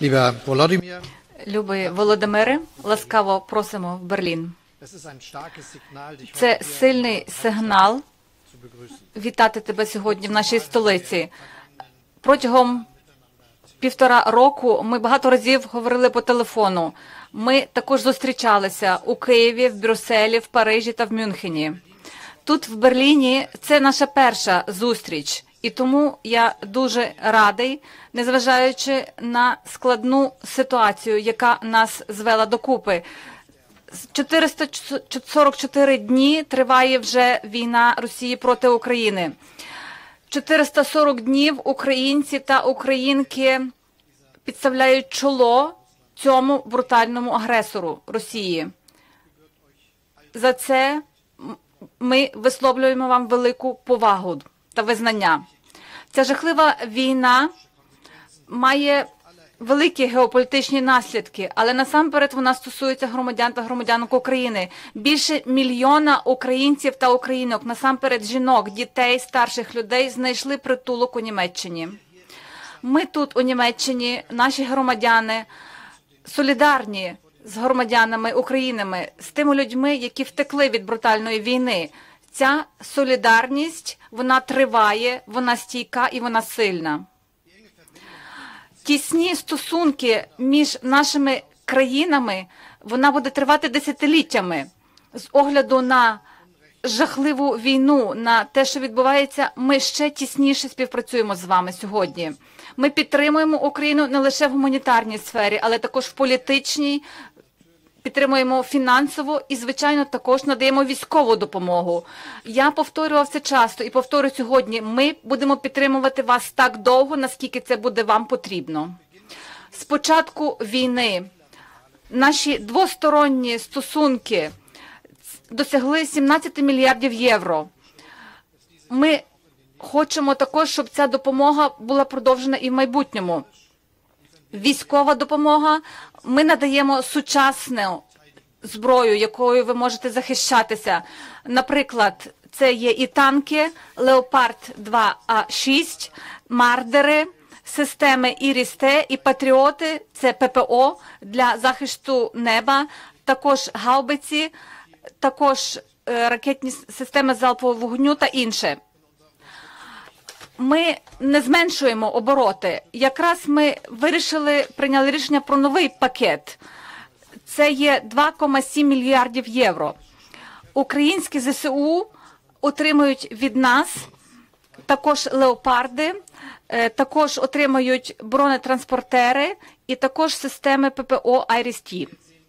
Любий Володимире, ласкаво просимо в Берлін. Це сильний сигнал вітати тебе сьогодні в нашій столиці. Протягом 1,5 року ми багато разів говорили по телефону. Ми також зустрічалися у Києві, в Брюсселі, в Парижі та в Мюнхені. Тут, в Берліні, це наша перша зустріч. І тому я дуже радий, незважаючи на складну ситуацію, яка нас звела докупи. 444 дні триває вже війна Росії проти України. 440 днів українці та українки підставляють чоло цьому брутальному агресору Росії. За це ми висловлюємо вам велику повагу та визнання. Ця жахлива війна має великі геополітичні наслідки, але насамперед вона стосується громадян та громадянок України. Більше 1 мільйона українців та українок, насамперед жінок, дітей, старших людей знайшли притулок у Німеччині. Ми тут у Німеччині, наші громадяни, солідарні з громадянами України, з тими людьми, які втекли від брутальної війни. Ця солідарність, вона триває, вона стійка і вона сильна. Тісні стосунки між нашими країнами, вона буде тривати десятиліттями. З огляду на жахливу війну, на те, що відбувається, ми ще тісніше співпрацюємо з вами сьогодні. Ми підтримуємо Україну не лише в гуманітарній сфері, але також в політичній, підтримуємо фінансово і, звичайно, також надаємо військову допомогу. Я повторював це часто і повторю сьогодні. Ми будемо підтримувати вас так довго, наскільки це буде вам потрібно. З початку війни наші двосторонні стосунки досягли 17 мільярдів євро. Ми хочемо також, щоб ця допомога була продовжена і в майбутньому. Військова допомога. Ми надаємо сучасну зброю, якою ви можете захищатися. Наприклад, це є і танки, Леопард 2А6, Мардери, системи Іріс-Т і Патріоти, це ППО для захисту неба, також гаубиці, також ракетні системи залпового вогню та інше. Ми не зменшуємо обороти. Якраз ми прийняли рішення про новий пакет. Це є 2,7 мільярдів євро. Українські ЗСУ отримують від нас також леопарди, також отримують бронетранспортери і також системи ППО Айріс-Т.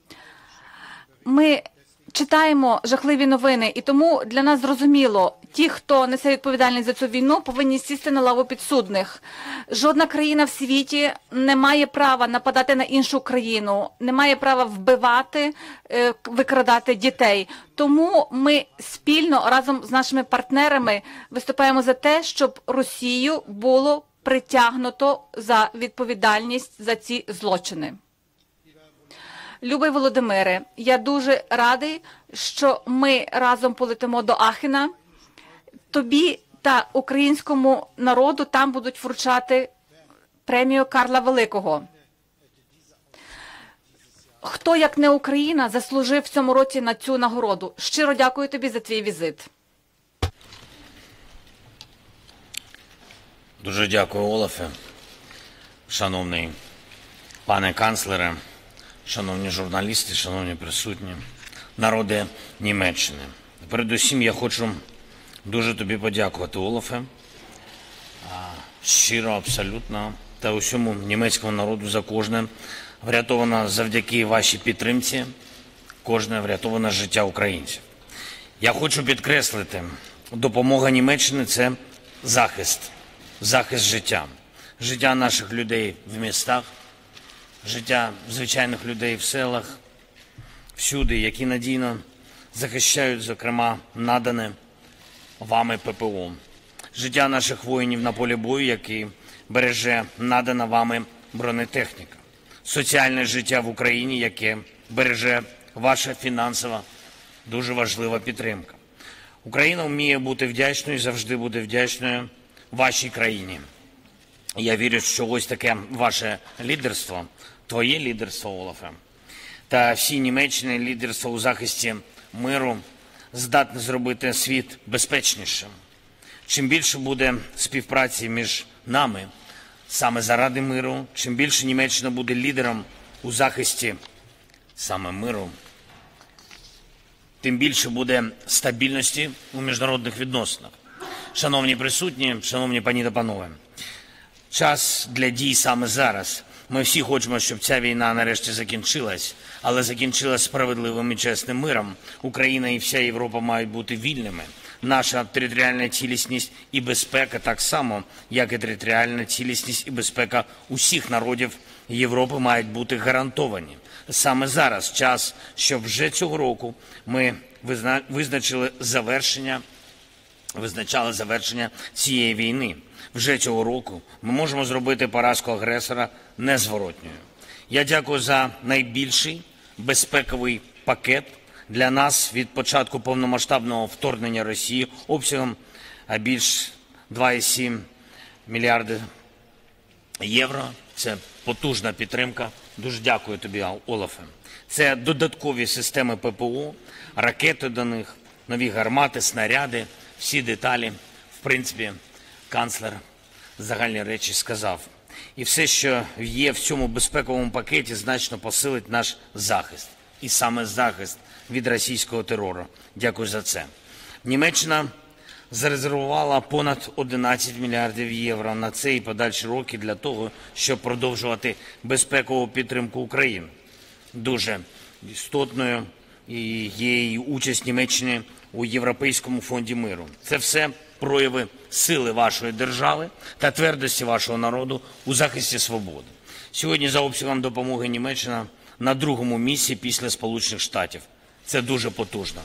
Ми читаємо жахливі новини, і тому для нас зрозуміло, ті, хто несе відповідальність за цю війну, повинні сісти на лаву підсудних. Жодна країна в світі не має права нападати на іншу країну, не має права вбивати, викрадати дітей. Тому ми спільно разом з нашими партнерами виступаємо за те, щоб Росію було притягнуто за відповідальність за ці злочини. Любий Володимире, я дуже радий, що ми разом полетимо до Ахена. Тобі та українському народу там будуть вручати премію Карла Великого. Хто, як не Україна, заслужив в цьому році на цю нагороду? Щиро дякую тобі за твій візит. Дуже дякую, Олафе. Шановний пане канцлере, шановні журналісти, шановні присутні, народи Німеччини. Передусім я хочу дуже тобі подякувати, Олафе, щиро, абсолютно, та усьому німецькому народу за кожне врятоване завдяки вашій підтримці, кожне врятоване життя українців. Я хочу підкреслити, допомога Німеччини – це захист життя. Життя наших людей в містах, життя звичайних людей в селах, всюди, які надійно захищають, зокрема, надане вами ППО. Життя наших воїнів на полі бою, який береже надана вами бронетехніка. Соціальне життя в Україні, яке береже ваша фінансова, дуже важлива підтримка. Україна вміє бути вдячною і завжди буде вдячною вашій країні. Я вірю, що ось таке ваше лідерство, твоє лідерство, Олафе, та всі Німеччини лідерство у захисті миру здатне зробити світ безпечнішим. Чим більше буде співпраці між нами саме заради миру, чим більше Німеччина буде лідером у захисті саме миру, тим більше буде стабільності у міжнародних відносинах. Шановні присутні, шановні пані та панове, час для дій саме зараз. Ми всі хочемо, щоб ця війна нарешті закінчилась, але закінчилась справедливим і чесним миром. Україна і вся Європа мають бути вільними. Наша територіальна цілісність і безпека так само, як і територіальна цілісність і безпека усіх народів Європи мають бути гарантовані. Саме зараз час, щоб вже цього року ми визначали завершення цієї війни. Вже цього року ми можемо зробити поразку агресора незворотньою. Я дякую за найбільший безпековий пакет для нас від початку повномасштабного вторгнення Росії обсягом більш 2,7 мільярди євро. Це потужна підтримка. Дуже дякую тобі, Олафе. Це додаткові системи ППО, ракети до них, нові гармати, снаряди, всі деталі. В принципі, канцлер загальні речі сказав. І все, що є в цьому безпековому пакеті, значно посилить наш захист. І саме захист від російського терору. Дякую за це. Німеччина зарезервувала понад 11 мільярдів євро на цей і подальші роки для того, щоб продовжувати безпекову підтримку України. Дуже істотною є і участь Німеччини у Європейському фонді миру. Це все прояви сили вашої держави та твердості вашого народу у захисті свободи. Сьогодні за обсягом допомоги Німеччина на другому місці після Сполучених Штатів. Це дуже потужно.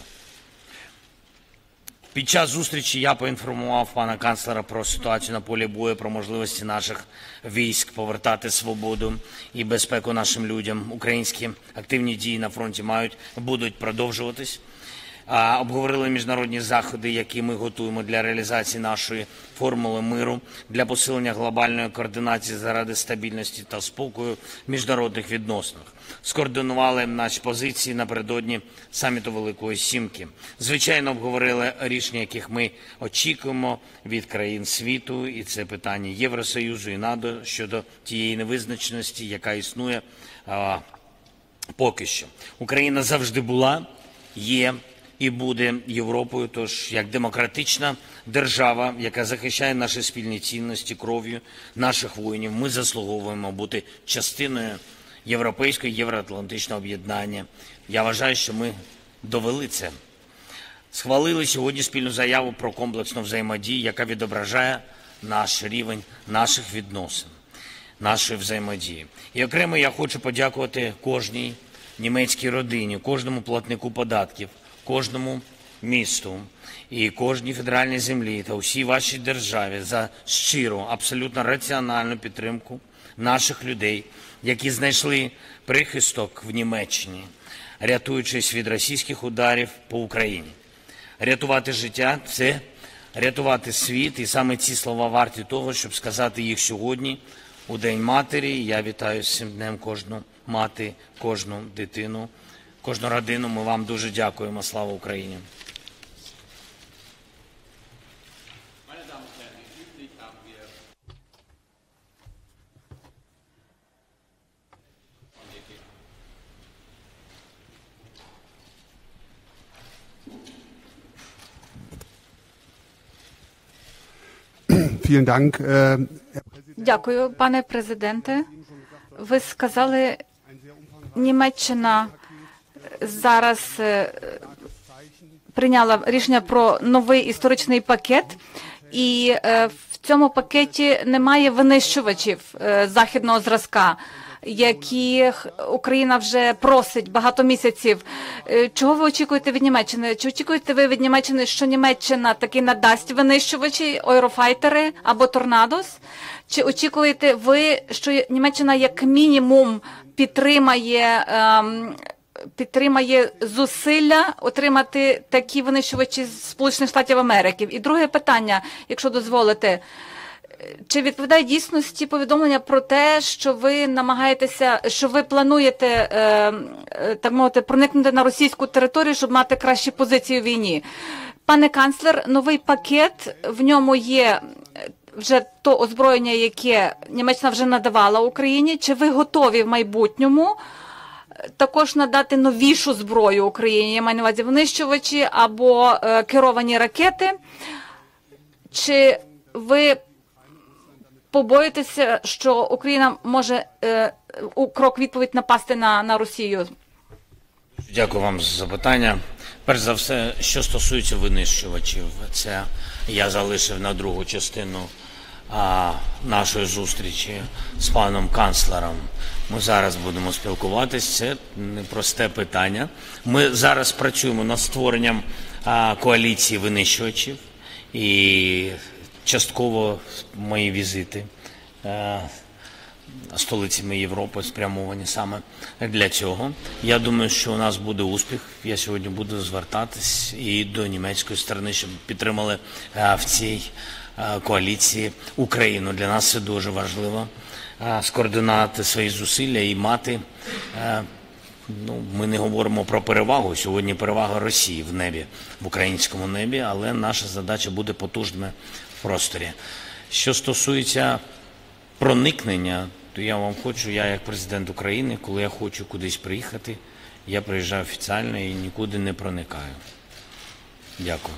Під час зустрічі я поінформував пана канцлера про ситуацію на полі бою, про можливості наших військ повертати свободу і безпеку нашим людям. Українські активні дії на фронті будуть продовжуватись. Обговорили міжнародні заходи, які ми готуємо для реалізації нашої формули миру, для посилення глобальної координації заради стабільності та спокою в міжнародних відносинах. Скоординували наші позиції напередодні саміту Великої Сімки. Звичайно, обговорили рішення, яких ми очікуємо від країн світу, і це питання Євросоюзу і НАТО щодо тієї невизначеності, яка існує поки що. Україна завжди була, є і буде Європою, тож як демократична держава, яка захищає наші спільні цінності кров'ю наших воїнів, ми заслуговуємо бути частиною європейського євроатлантичного об'єднання. Я вважаю, що ми довели це. Схвалили сьогодні спільну заяву про комплексну взаємодію, яка відображає наш рівень наших відносин, нашої взаємодії. І окремо я хочу подякувати кожній німецькій родині, кожному платнику податків, кожному місту і кожній федеральній землі та усій вашій державі за щиру, абсолютно раціональну підтримку наших людей, які знайшли прихисток в Німеччині, рятуючись від російських ударів по Україні. Рятувати життя – це рятувати світ, і саме ці слова варті того, щоб сказати їх сьогодні, у День матері. Я вітаю з цим днем кожну мати, кожну дитину, кожну родину. Ми вам дуже дякуємо. Слава Україні! Vielen Dank, Дякую, пане президенте. Ви сказали, Німеччина зараз прийняла рішення про новий історичний пакет, і в цьому пакеті немає винищувачів західного зразка, яких Україна вже просить багато місяців. Чого ви очікуєте від Німеччини? Чи очікуєте ви від Німеччини, що Німеччина таки надасть винищувачі, Eurofighter або Торнадос? Чи очікуєте ви, що Німеччина як мінімум підтримає зусилля отримати такі винищувачі з Сполучених Штатів Америки? І друге питання, якщо дозволите. Чи відповідає дійсності повідомлення про те, що ви намагаєтеся, що ви плануєте, так мовити, проникнути на російську територію, щоб мати кращі позиції у війні? Пане канцлер, новий пакет, в ньому є вже то озброєння, яке Німеччина вже надавала Україні. Чи ви готові в майбутньому також надати новішу зброю Україні? Я маю на увазі винищувачі або керовані ракети. Чи ви побоїтеся, що Україна може у крок відповідь напасти на Росію? Дякую вам за запитання. Перш за все, що стосується винищувачів, це я залишив на другу частину нашої зустрічі з паном канцлером. Ми зараз будемо спілкуватись, це непросте питання. Ми зараз працюємо над створенням коаліції винищувачів і частково мої візити столицями Європи спрямовані саме для цього. Я думаю, що у нас буде успіх. Я сьогодні буду звертатись і до німецької сторони, щоб підтримали в цій коаліції Україну. Для нас це дуже важливо скоординувати свої зусилля і мати. Ми не говоримо про перевагу. Сьогодні перевага Росії в небі, в українському небі, але наша задача буде потужними в просторі. Що стосується проникнення, то я як президент України, коли я хочу кудись приїхати, я приїжджаю офіційно і нікуди не проникаю. Дякую.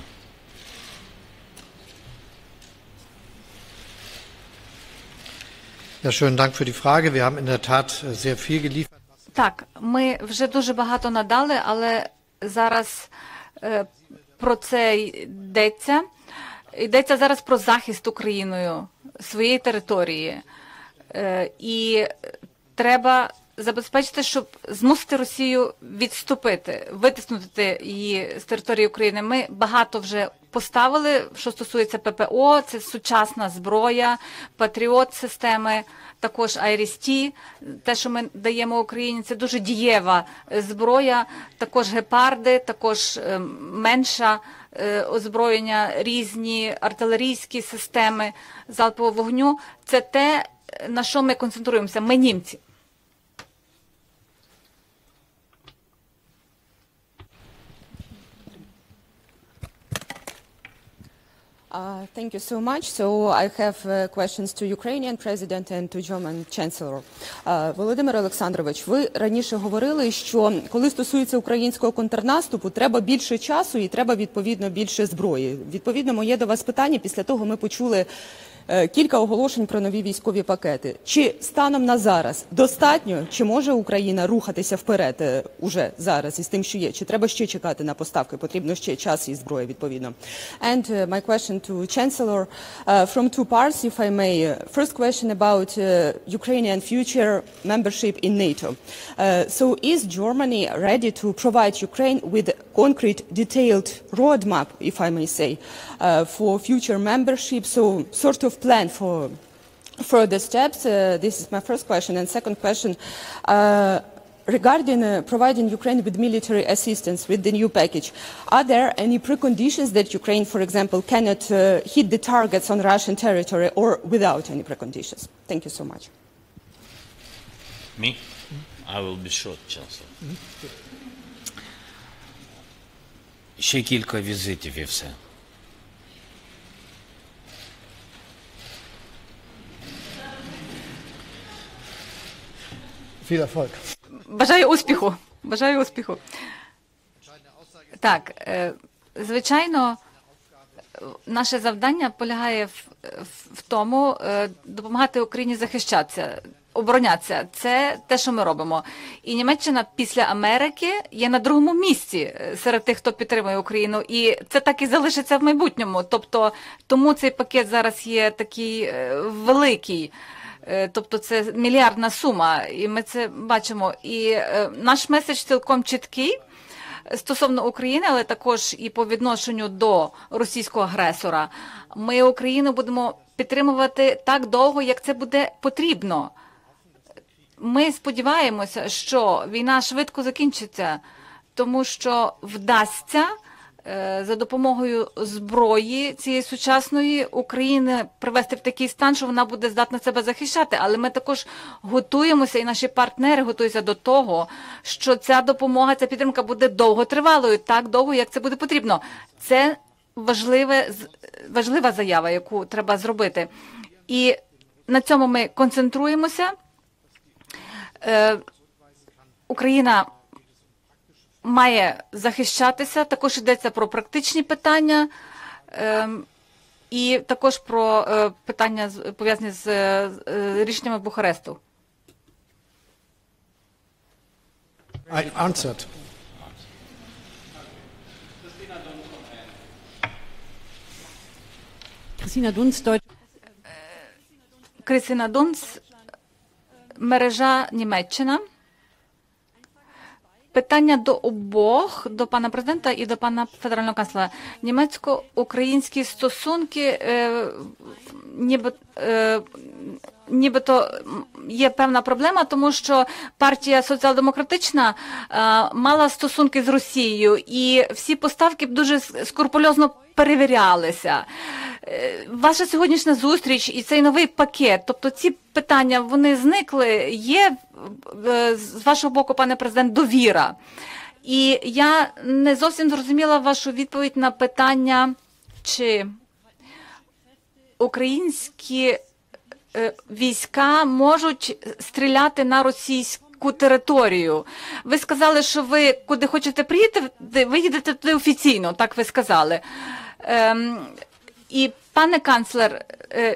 Ja, schönen Dank für die Frage. Wir haben in der Tat sehr viel geliefert. Так, ми вже дуже багато надали, але зараз про це йдеться. Йдеться зараз про захист Україною своєї території. І треба забезпечити, щоб змусити Росію відступити, витиснути її з території України. Ми багато вже поставили, що стосується ППО, це сучасна зброя, Патріот-системи, також IRIS-T, те, що ми даємо Україні, це дуже дієва зброя, також гепарди, також менша озброєння, різні артилерійські системи залпового вогню. Це те, на що ми концентруємося, ми німці. Thank you so much. So I have questions to Ukrainian President and to German Chancellor. Володимир Олександрович, ви раніше говорили, що коли стосується українського контрнаступу, треба більше часу і треба, відповідно, більше зброї. Відповідно, моє до вас питання, після того ми почули кілька оголошень про нові військові пакети. Чи станом на зараз достатньо, чи може Україна рухатися вперед уже зараз із тим, що є? Чи треба ще чекати на поставки? Потрібно ще час і зброя, відповідно. And my question to Chancellor, from two parts, if I may. First question about Ukrainian future membership in NATO. So is Germany ready to provide Ukraine with concrete, detailed roadmap, if I may say, for future membership? So sort of plan for further steps. This is my first question. And second question, regarding providing Ukraine with military assistance with the new package, are there any preconditions that Ukraine, for example, cannot hit the targets on Russian territory or without any preconditions? Thank you so much. Me? I will be short, Chancellor. Ще кілька візитів і все. Viel Erfolg. Бажаю успіху. Бажаю успіху. Так, звичайно, наше завдання полягає в тому, допомагати Україні захищатися, оборонятися. Це те, що ми робимо. І Німеччина після Америки є на другому місці серед тих, хто підтримує Україну. І це так і залишиться в майбутньому. Тобто, тому цей пакет зараз є такий великий. Тобто це мільярдна сума, і ми це бачимо. І наш меседж цілком чіткий стосовно України, але також і по відношенню до російського агресора. Ми Україну будемо підтримувати так довго, як це буде потрібно. Ми сподіваємося, що війна швидко закінчиться, тому що вдасться за допомогою зброї цієї сучасної України привести в такий стан, що вона буде здатна себе захищати. Але ми також готуємося, і наші партнери готуються до того, що ця допомога, ця підтримка буде довготривалою, так довго, як це буде потрібно. Це важлива заява, яку треба зробити. І на цьому ми концентруємося. Україна має захищатися, також йдеться про практичні питання і також про питання, пов'язані з рішеннями Бухаресту. I answered. Christina Dunz, Deutsch. Крістіна Дунц, мережа Німеччина. Питання до обох, до пана президента і до пана федерального канцлера. Німецько-українські стосунки нібито є певна проблема, тому що партія соціал-демократична мала стосунки з Росією, і всі поставки дуже скрупульозно перевірялися. Ваша сьогоднішня зустріч і цей новий пакет, тобто ці питання, вони зникли, є з вашого боку, пане президент, довіра. І я не зовсім зрозуміла вашу відповідь на питання, чи українські війська можуть стріляти на російську територію. Ви сказали, що ви куди хочете приїхати, ви їдете туди офіційно, так ви сказали. І, пане канцлер,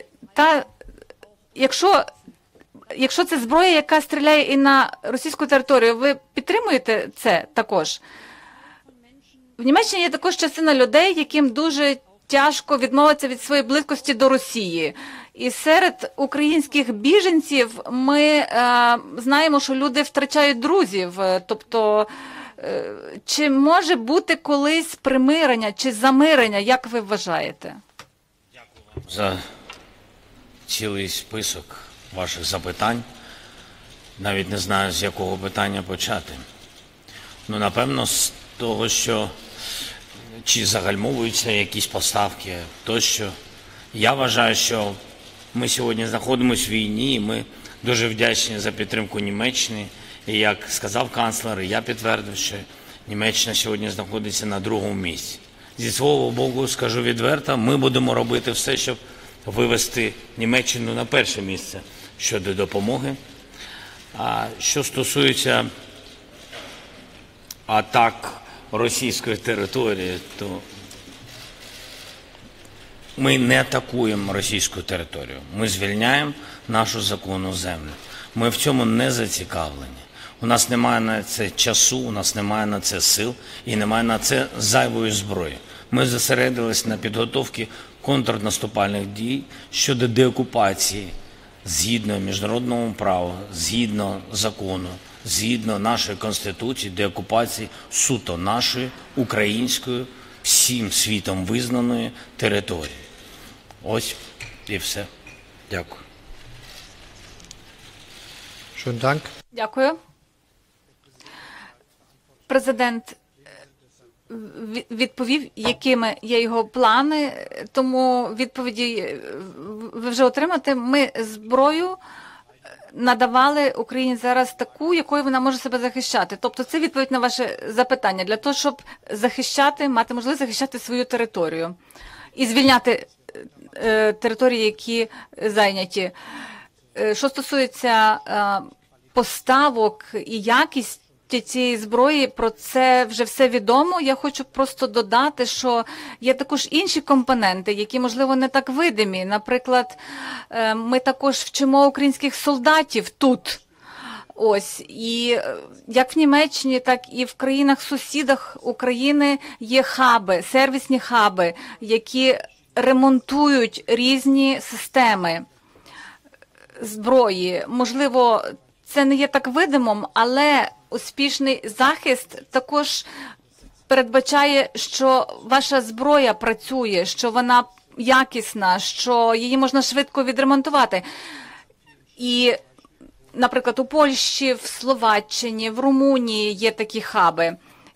якщо це зброя, яка стріляє і на російську територію, ви підтримуєте це також? В Німеччині є також частина людей, яким дуже тяжко відмовитися від своєї близькості до Росії. І серед українських біженців ми знаємо, що люди втрачають друзів. Тобто, чи може бути колись примирення чи замирення, як ви вважаєте? За цілий список ваших запитань. Навіть не знаю, з якого питання почати. Ну, напевно, з того, що чи загальмовуються якісь поставки, тощо. Я вважаю, що ми сьогодні знаходимося в війні, і ми дуже вдячні за підтримку Німеччини. І як сказав канцлер, я підтвердив, що Німеччина сьогодні знаходиться на другому місці. Зі свого боку, скажу відверто, ми будемо робити все, щоб вивести Німеччину на перше місце щодо допомоги. А що стосується атак російської території, то ми не атакуємо російську територію. Ми звільняємо нашу законну землю. Ми в цьому не зацікавлені. У нас немає на це часу, у нас немає на це сил і немає на це зайвої зброї. Ми зосередились на підготовці контрнаступальних дій щодо деокупації згідно міжнародному праву, згідно закону, згідно нашої Конституції, деокупації суто нашої української, всім світом визнаної території. Ось і все. Дякую. Schönen Dank. Дякую. Президент відповів, якими є його плани, тому відповіді ви вже отримаєте. Ми зброю надавали Україні зараз таку, якою вона може себе захищати. Тобто це відповідь на ваше запитання. Для того, щоб захищати, мати можливість захищати свою територію і звільняти території, які зайняті. Що стосується поставок і якість цієї зброї, про це вже все відомо. Я хочу просто додати, що є також інші компоненти, які, можливо, не так видимі. Наприклад, ми також вчимо українських солдатів тут. Ось. І як в Німеччині, так і в країнах-сусідах України є хаби, сервісні хаби, які ремонтують різні системи зброї. Можливо, це не є так видимим, але успішний захист також передбачає, що ваша зброя працює, що вона якісна, що її можна швидко відремонтувати. І, наприклад, у Польщі, в Словаччині, в Румунії є такі хаби.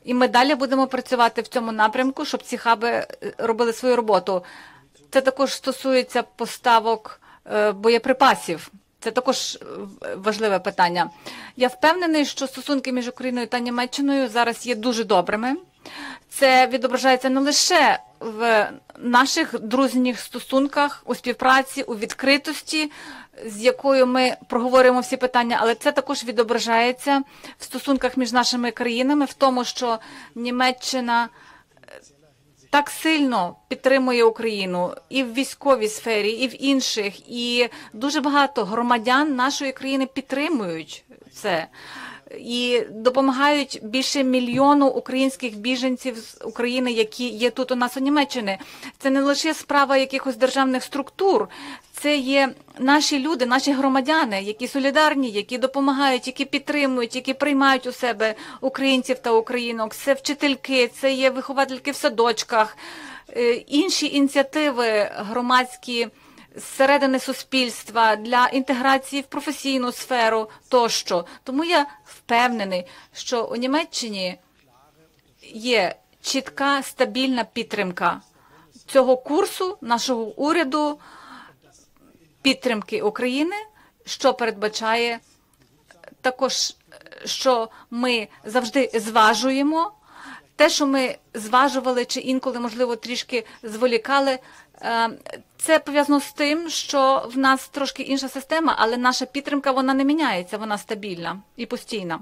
І ми далі будемо працювати в цьому напрямку, щоб ці хаби робили свою роботу. Це також стосується поставок боєприпасів. Це також важливе питання. Я впевнений, що стосунки між Україною та Німеччиною зараз є дуже добрими. Це відображається не лише в наших дружніх стосунках, у співпраці, у відкритості, з якою ми проговорюємо всі питання, але це також відображається в стосунках між нашими країнами, в тому, що Німеччина так сильно підтримує Україну і в військовій сфері, і в інших, і дуже багато громадян нашої країни підтримують це і допомагають більше 1 мільйону українських біженців з України, які є тут у нас у Німеччині. Це не лише справа якихось державних структур, це є наші люди, наші громадяни, які солідарні, які допомагають, які підтримують, які приймають у себе українців та українок. Це вчительки, це є виховательки в садочках, інші ініціативи громадські, зсередини суспільства, для інтеграції в професійну сферу тощо. Тому я впевнений, що у Німеччині є чітка, стабільна підтримка цього курсу, нашого уряду, підтримки України, що передбачає також, що ми завжди зважуємо. Те, що ми зважували чи інколи, можливо, трішки зволікали, це пов'язано з тим, що в нас трошки інша система, але наша підтримка, вона не міняється, вона стабільна і постійна.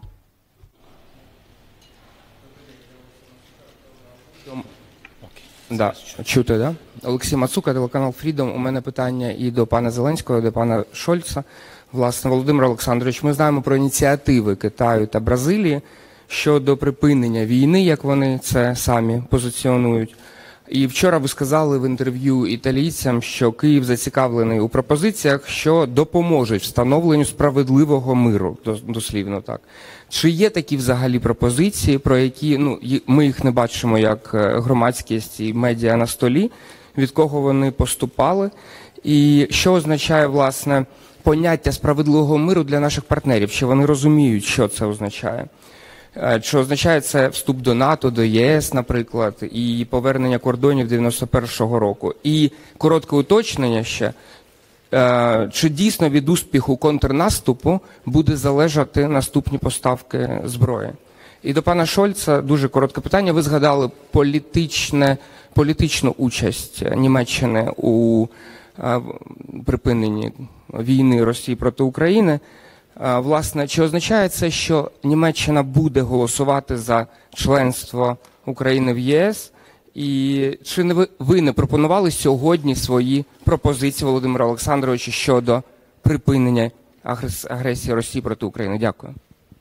Да, чути, да? Олексій Мацука, телеканал Freedom. У мене питання і до пана Зеленського, і до пана Шольца. Власне, Володимир Олександрович, ми знаємо про ініціативи Китаю та Бразилії щодо припинення війни, як вони це самі позиціонують. І вчора ви сказали в інтерв'ю італійцям, що Київ зацікавлений у пропозиціях, що допоможуть встановленню справедливого миру, дослівно так. Чи є такі взагалі пропозиції, про які, ми їх не бачимо як громадськість і медіа на столі, від кого вони поступали, і що означає, власне, поняття справедливого миру для наших партнерів? Чи вони розуміють, що це означає? Чи означає це вступ до НАТО, до ЄС, наприклад, і повернення кордонів 91-го року? І коротке уточнення ще, чи дійсно від успіху контрнаступу буде залежати наступні поставки зброї? І до пана Шольца дуже коротке питання. Ви згадали політичну участь Німеччини у припиненні війни Росії проти України. Власне, чи означає це, що Німеччина буде голосувати за членство України в ЄС? І чи ви не пропонували сьогодні свої пропозиції, Володимира Олександровича, щодо припинення агресії Росії проти України? Дякую.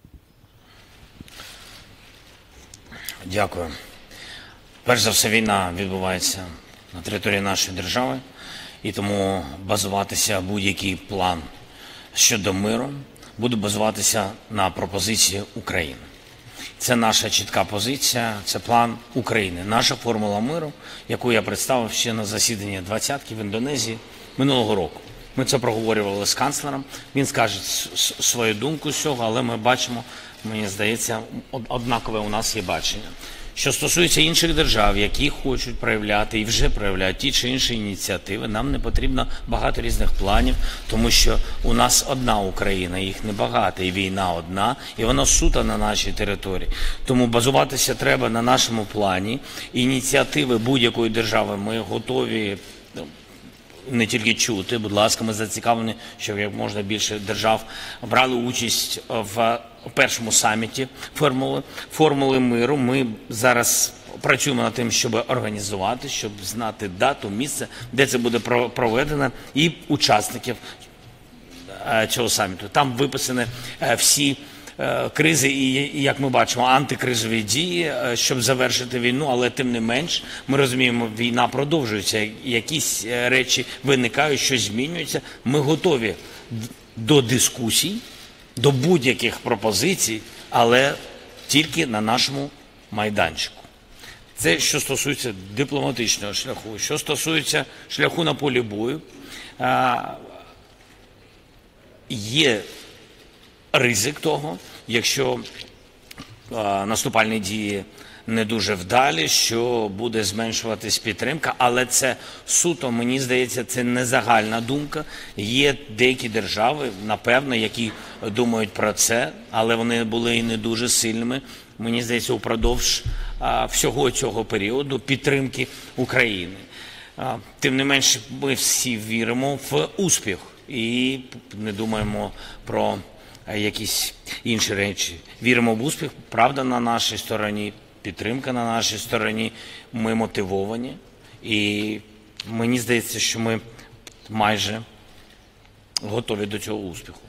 Дякую. Перш за все, війна відбувається на території нашої держави, і тому базуватися будь-який план щодо миру буде базуватися на пропозиції України. Це наша чітка позиція, це план України. Наша формула миру, яку я представив ще на засіданні 20-ки в Індонезії минулого року. Ми це проговорювали з канцлером, він скаже свою думку з цього, але ми бачимо, мені здається, однакове у нас є бачення. Що стосується інших держав, які хочуть проявляти і вже проявляють ті чи інші ініціативи, нам не потрібно багато різних планів, тому що у нас одна Україна, їх небагато, і війна одна, і вона сута на нашій території. Тому базуватися треба на нашому плані. Ініціативи будь-якої держави ми готові не тільки чути, будь ласка, ми зацікавлені, щоб як можна більше держав брали участь в першому саміті формули миру. Ми зараз працюємо над тим, щоб організувати, щоб знати дату, місце, де це буде проведено, і учасників цього саміту. Там виписані всі кризи і, як ми бачимо, антикризові дії, щоб завершити війну, але тим не менш, ми розуміємо, війна продовжується, якісь речі виникають, щось змінюється. Ми готові до дискусій, до будь-яких пропозицій, але тільки на нашому майданчику. Це що стосується дипломатичного шляху. Що стосується шляху на полі бою, є ризик того, якщо наступальні дії не дуже вдалі, що буде зменшуватись підтримка, але це суто, мені здається, це не загальна думка. Є деякі держави, напевно, які думають про це, але вони були і не дуже сильними. Мені здається, упродовж всього цього періоду підтримки України. Тим не менше, ми всі віримо в успіх і не думаємо про якісь інші речі. Віримо в успіх, правда на нашій стороні, підтримка на нашій стороні, ми мотивовані. І мені здається, що ми майже готові до цього успіху.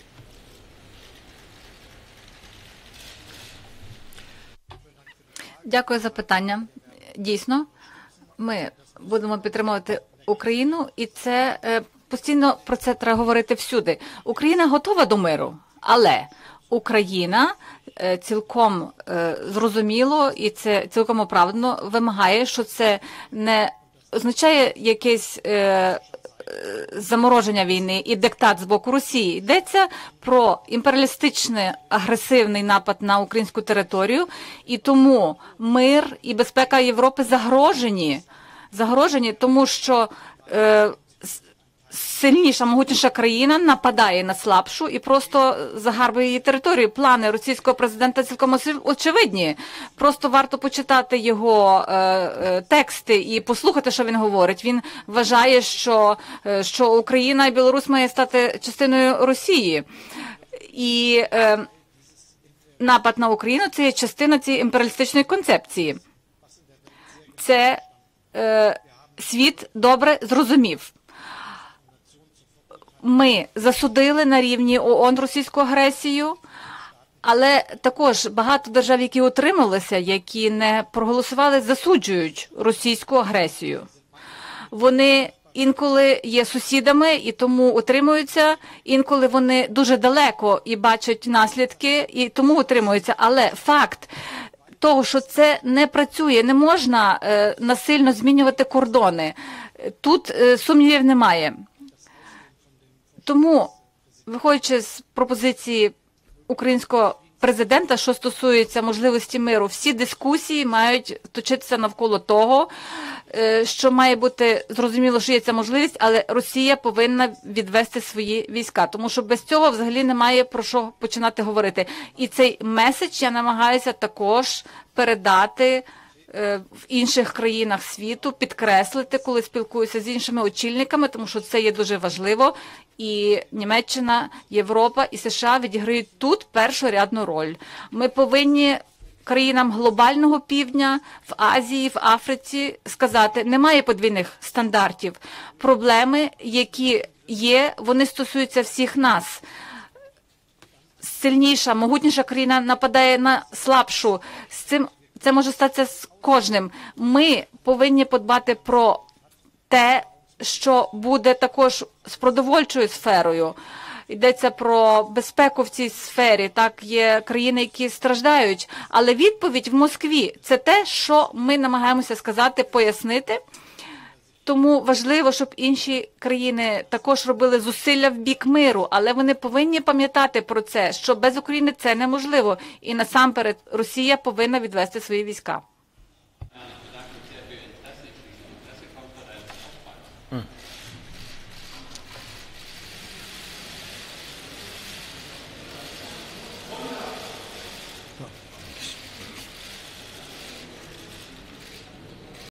Дякую за питання. Дійсно, ми будемо підтримувати Україну, і це постійно про це треба говорити всюди. Україна готова до миру, але Україна цілком зрозуміло і це цілком оправдано вимагає, що це не означає якесь замороження війни і диктат з боку Росії. Йдеться про імперіалістичний агресивний напад на українську територію, і тому мир і безпека Європи загрожені, тому що сильніша, могутніша країна нападає на слабшу і просто загарбує її територію. Плани російського президента цілком очевидні. Просто варто почитати його тексти і послухати, що він говорить. Він вважає, що Україна і Білорусь має стати частиною Росії. І напад на Україну – це є частина цієї імперіалістичної концепції. Це світ добре зрозумів. Ми засудили на рівні ООН російську агресію, але також багато держав, які утрималися, які не проголосували, засуджують російську агресію. Вони інколи є сусідами і тому утримуються, інколи вони дуже далеко і бачать наслідки, і тому утримуються. Але факт того, що це не працює, не можна насильно змінювати кордони, тут сумнівів немає. Тому, виходячи з пропозиції українського президента, що стосується можливості миру, всі дискусії мають точитися навколо того, що має бути зрозуміло, що є ця можливість, але Росія повинна відвести свої війська, тому що без цього взагалі немає про що починати говорити. І цей меседж я намагаюся також передати в інших країнах світу, підкреслити, коли спілкуюся з іншими очільниками, тому що це є дуже важливо. І Німеччина, Європа і США відіграють тут першорядну роль. Ми повинні країнам глобального півдня, в Азії, в Африці сказати, немає подвійних стандартів. Проблеми, які є, вони стосуються всіх нас. Сильніша, могутніша країна нападає на слабшу. Це може статися з кожним. Ми повинні подбати про те, що буде також з продовольчою сферою. Йдеться про безпеку в цій сфері. Так, є країни, які страждають. Але відповідь в Москві – це те, що ми намагаємося сказати, пояснити. Тому важливо, щоб інші країни також робили зусилля в бік миру, але вони повинні пам'ятати про це, що без України це неможливо. І насамперед Росія повинна відвести свої війська.